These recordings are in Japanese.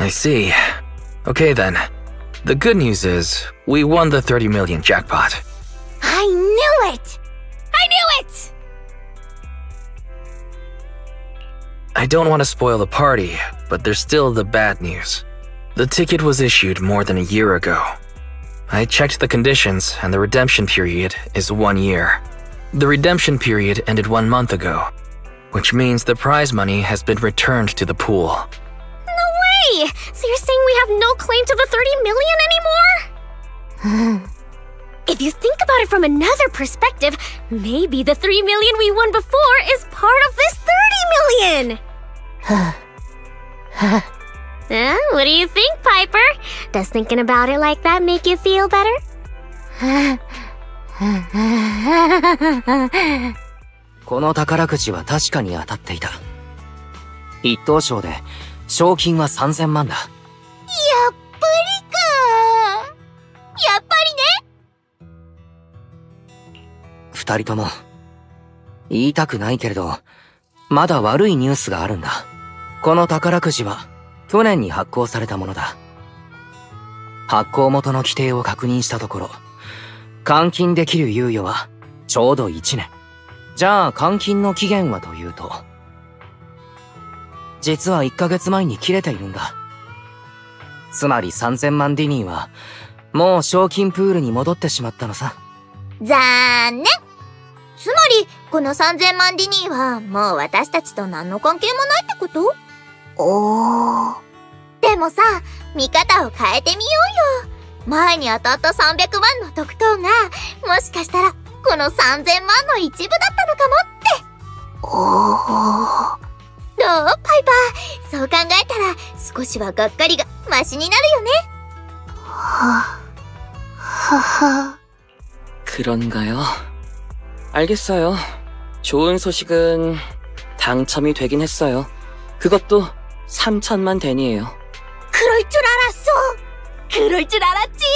I see. Okay then. The good news is, we won the 30 million jackpot. I knew it! I knew it! I don't want to spoil the party, but there's still the bad news. The ticket was issued more than a year ago. I checked the conditions, and the redemption period is 1 year. The redemption period ended 1 month ago, which means the prize money has been returned to the pool. No way! So you're saying we have no claim to the 30 million anymore? If you think about it from another perspective, maybe the 3 million we won before is part of this 30 million! What do you think, Piper? Does thinking about it like that make you feel better? この宝くじは確かに当たっていた。一等賞で賞金は3000万だ。 やっぱりか。やっぱりね。 二人とも言いたくないけれど、まだ悪いニュースがあるんだ。この宝くじは去年に発行されたものだ。発行元の規定を確認したところ、換金できる猶予はちょうど1年。じゃあ換金の期限はというと、実は1ヶ月前に切れているんだ。つまり3000万ディニーはもう賞金プールに戻ってしまったのさ。 残念。つまりこの3000万ディニーはもう私たちと何の関係もないってこと？おー。でもさ、見方を変えてみようよ。前に当たった300万の特等が、もしかしたらこの3000万の一部だったのかもって。おー。どう？パイパー。そう考えたら少しはがっかりがマシになるよね。はは。 그런가요? 알겠어요. 좋은 소식은 당첨이 되긴 했어요. 그것도 3천만 데니에요. 그럴 줄 알았어. 그럴 줄 알았지.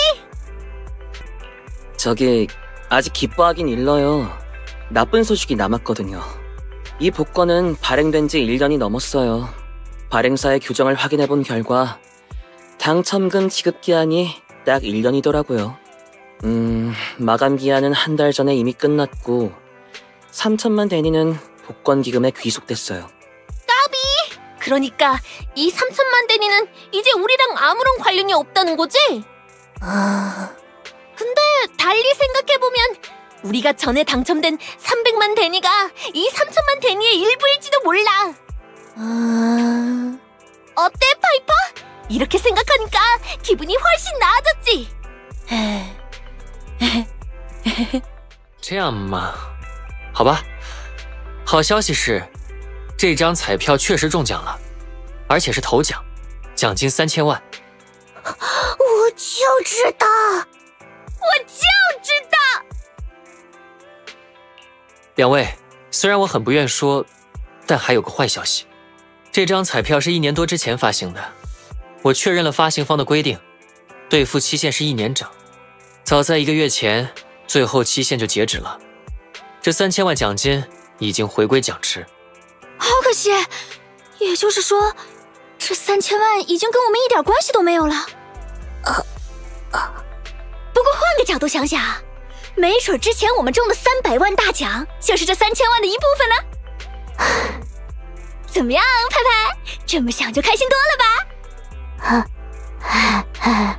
저기 아직 기뻐하긴 일러요. 나쁜 소식이 남았거든요. 이 복권은 발행된 지 1년이 넘었어요. 발행사의 규정을 확인해본 결과 당첨금 지급 기한이 딱 1년이더라고요. 마감 기한은 한 달 전에 이미 끝났고 3천만 데니는 복권 기금에 귀속됐어요. 까비! 그러니까 이 3천만 데니는 이제 우리랑 아무런 관련이 없다는 거지? 근데 달리 생각해보면 우리가 전에 당첨된 300만 데니가 이 3천만 데니의 일부일지도 몰라. 어때, 파이퍼? 이렇게 생각하니까 기분이 훨씬 나아졌지? 这样嘛，好吧。好消息是，这张彩票确实中奖了，而且是头奖，奖金3000万。 我就知道，我就知道。 两位，虽然我很不愿说，但还有个坏消息。这张彩票是1年多之前发行的，我确认了发行方的规定，兑付期限是1年整。早在1个月前，最后期限就截止了。这3000万奖金已经回归奖池。 好可惜，也就是说，这3000万已经跟我们一点关系都没有了。不过换个角度想想，没准之前我们中的300万大奖就是这3000万的一部分呢。怎么样，派派？这么想就开心多了吧？